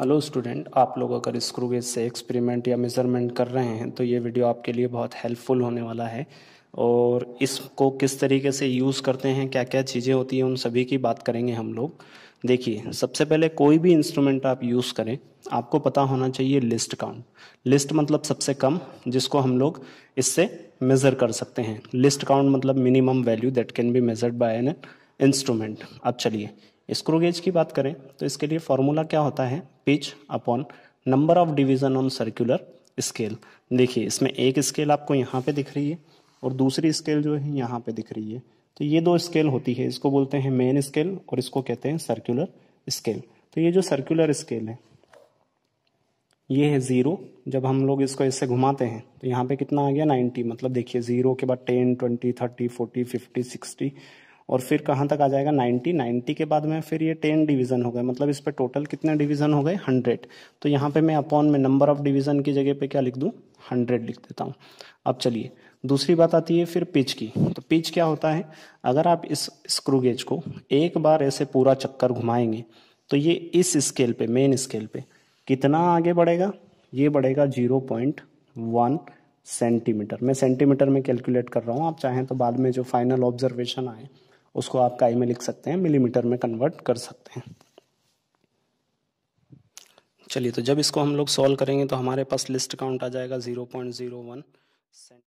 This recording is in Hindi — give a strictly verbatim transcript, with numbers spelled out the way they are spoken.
हेलो स्टूडेंट, आप लोग अगर स्क्रू गेज से एक्सपेरिमेंट या मेज़रमेंट कर रहे हैं तो ये वीडियो आपके लिए बहुत हेल्पफुल होने वाला है। और इसको किस तरीके से यूज़ करते हैं, क्या क्या चीज़ें होती हैं, उन सभी की बात करेंगे हम लोग। देखिए, सबसे पहले कोई भी इंस्ट्रूमेंट आप यूज़ करें, आपको पता होना चाहिए लिस्ट काउंट। लिस्ट मतलब सबसे कम, जिसको हम लोग इससे मेज़र कर सकते हैं। लिस्ट काउंट मतलब minimum value that can be measured by an instrument. अब चलिए स्क्रू गेज की बात करें तो इसके लिए फॉर्मूला क्या होता है, pitch upon number of division on circular scale. देखिए, इसमें एक स्केल आपको यहाँ पे दिख रही है और दूसरी स्केल जो है यहाँ पे दिख रही है। तो ये दो स्केल होती है, इसको बोलते हैं मेन स्केल और इसको कहते हैं सर्कुलर स्केल। तो ये जो सर्कुलर स्केल है ये है जीरो। जब हम लोग इसको ऐसे घुमाते हैं तो यहाँ पे कितना आ गया, नाइन्टी। मतलब देखिए, जीरो के बाद ten, twenty, thirty, forty, fifty, sixty और फिर कहाँ तक आ जाएगा, नाइन्टी। नाइन्टी के बाद में फिर ये टेन डिवीजन हो गए, मतलब इस पे टोटल कितने डिवीजन हो गए, हंड्रेड। तो यहाँ पे मैं अपॉन में नंबर ऑफ डिवीजन की जगह पे क्या लिख दूँ, हंड्रेड लिख देता हूँ। अब चलिए दूसरी बात आती है फिर पिच की। तो पिच क्या होता है, अगर आप इस स्क्रू गेज को एक बार ऐसे पूरा चक्कर घुमाएंगे तो ये इस स्केल पे, मेन स्केल पे कितना आगे बढ़ेगा, ये बढ़ेगा जीरो पॉइंट वन सेंटीमीटर। मैं सेंटीमीटर में कैलकुलेट कर रहा हूँ, आप चाहें तो बाद में जो फाइनल ऑब्जर्वेशन आए उसको आप काई में लिख सकते हैं, मिलीमीटर में कन्वर्ट कर सकते हैं। चलिए, तो जब इसको हम लोग सॉल्व करेंगे तो हमारे पास लिस्ट काउंट आ जाएगा जीरो पॉइंट जीरो वन।